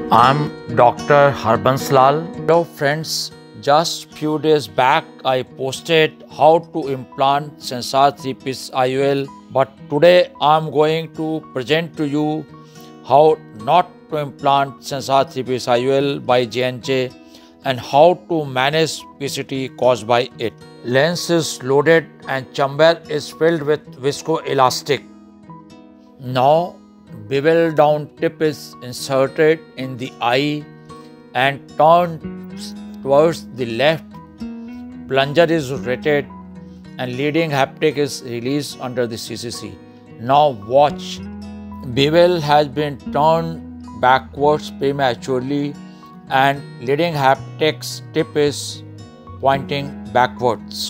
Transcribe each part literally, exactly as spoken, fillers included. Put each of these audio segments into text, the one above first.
I'm Doctor Harbans Lal. Hello friends, just few days back I posted how to implant Sensar three piece I U L, but today I'm going to present to you how not to implant Sensar three piece I U L by J and J and how to manage P C T caused by it. Lens is loaded and chamber is filled with viscoelastic. Now bevel down tip is inserted in the eye and turned towards the left. Plunger is rotated and leading haptic is released under the C C C. Now watch. Bevel has been turned backwards prematurely and leading haptic's tip is pointing backwards.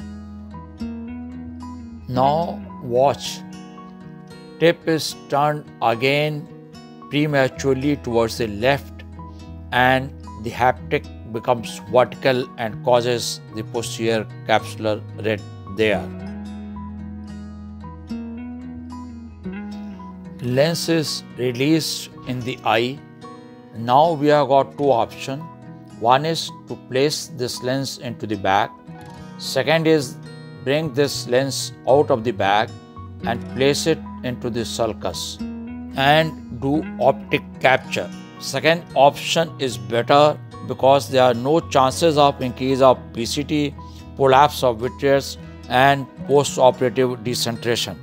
Now watch. Tip is turned again prematurely towards the left and the haptic becomes vertical and causes the posterior capsular red there. Lens is released in the eye. Now we have got two options. One is to place this lens into the bag. Second is bring this lens out of the bag and place it into the sulcus and do optic capture. Second option is better because there are no chances of increase of P C T, prolapse of vitreous and post-operative decentration.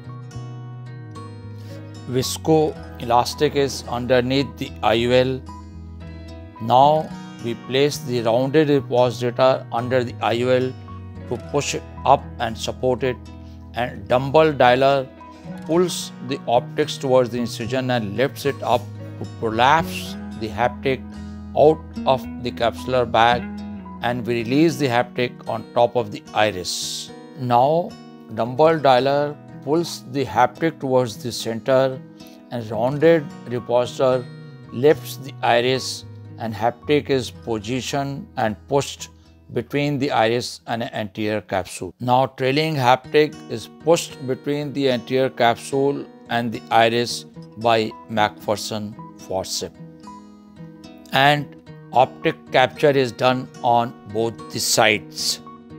Viscoelastic is underneath the I U L. Now we place the rounded repositor under the I U L to push it up and support it, and dumbbell dialer pulls the optics towards the incision and lifts it up to prolapse the haptic out of the capsular bag, and we release the haptic on top of the iris. Now dumbbell dialer pulls the haptic towards the center and rounded repositor lifts the iris and haptic is positioned and pushed between the iris and anterior capsule. Now trailing haptic is pushed between the anterior capsule and the iris by McPherson forceps. And optic capture is done on both the sides.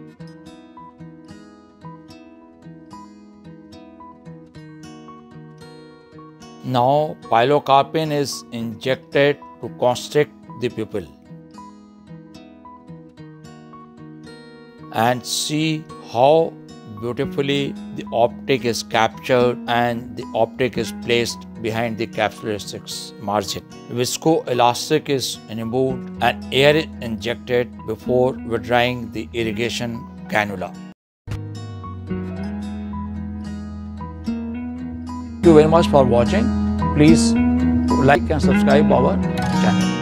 Now pilocarpine is injected to constrict the pupil. And see how beautifully the optic is captured and the optic is placed behind the capsular six margin. Viscoelastic is removed and air is injected before withdrawing the irrigation cannula. Thank you very much for watching. Please like and subscribe our channel.